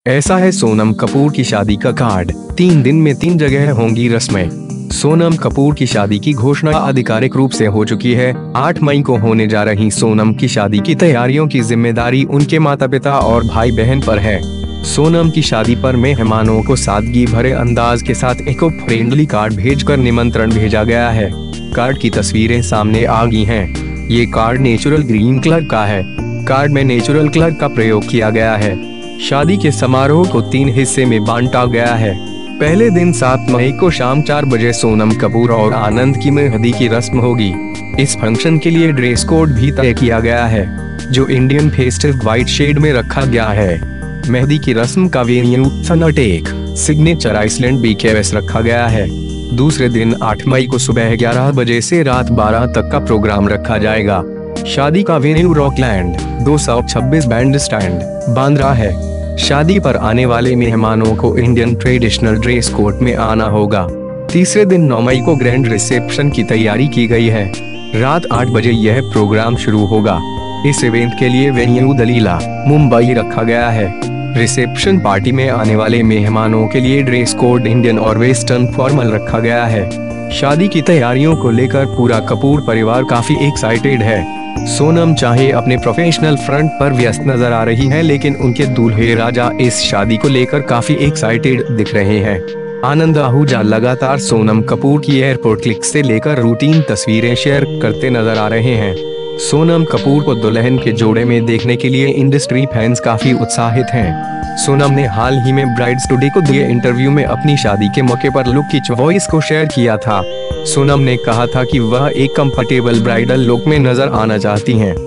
ऐसा है सोनम कपूर की शादी का कार्ड। 3 दिन में 3 जगह होंगी रस्में। सोनम कपूर की शादी की घोषणा आधिकारिक रूप से हो चुकी है। 8 मई को होने जा रही सोनम की शादी की तैयारियों की जिम्मेदारी उनके माता पिता और भाई बहन पर है। सोनम की शादी पर मेहमानों को सादगी भरे अंदाज के साथ इको फ्रेंडली कार्ड भेजकर निमंत्रण भेजा गया है। कार्ड की तस्वीरें सामने आ गई हैं। ये कार्ड नेचुरल ग्रीन कलर का है। कार्ड में नेचुरल कलर का प्रयोग किया गया है। शादी के समारोह को 3 हिस्से में बांटा गया है। पहले दिन 7 मई को शाम 4 बजे सोनम कपूर और आनंद की मेहंदी की रस्म होगी। इस फंक्शन के लिए ड्रेस कोड भी तय किया गया है, जो इंडियन फेस्टिव व्हाइट शेड में रखा गया है। मेहंदी की रस्म का venue Sunteck Signature Island BKC रखा गया है। दूसरे दिन 8 मई को सुबह 11 बजे से रात 12 तक का प्रोग्राम रखा जाएगा। शादी का venue Rockland 226 band stand, Bandra है। शादी पर आने वाले मेहमानों को इंडियन ट्रेडिशनल ड्रेस कोड में आना होगा। तीसरे दिन 9 मई को ग्रैंड रिसेप्शन की तैयारी की गई है। रात 8 बजे यह प्रोग्राम शुरू होगा। इस इवेंट के लिए वेन्यू दलीला, मुंबई रखा गया है। रिसेप्शन पार्टी में आने वाले मेहमानों के लिए ड्रेस कोड इंडियन और वेस्टर्न फॉर्मल रखा गया है। शादी की तैयारियों को लेकर पूरा कपूर परिवार काफी एक्साइटेड है। सोनम चाहे अपने प्रोफेशनल फ्रंट पर व्यस्त नजर आ रही हैं, लेकिन उनके दूल्हे राजा इस शादी को लेकर काफी एक्साइटेड दिख रहे हैं। आनंद आहूजा लगातार सोनम कपूर की एयरपोर्ट क्लिक्स से लेकर रूटीन तस्वीरें शेयर करते नजर आ रहे हैं। सोनम कपूर को दुल्हन के जोड़े में देखने के लिए इंडस्ट्री फैंस काफी उत्साहित हैं। सोनम ने हाल ही में ब्राइड्स टुडे को दिए इंटरव्यू में अपनी शादी के मौके पर लुक की चॉइस को शेयर किया था। सोनम ने कहा था कि वह एक कंफर्टेबल ब्राइडल लुक में नजर आना चाहती हैं।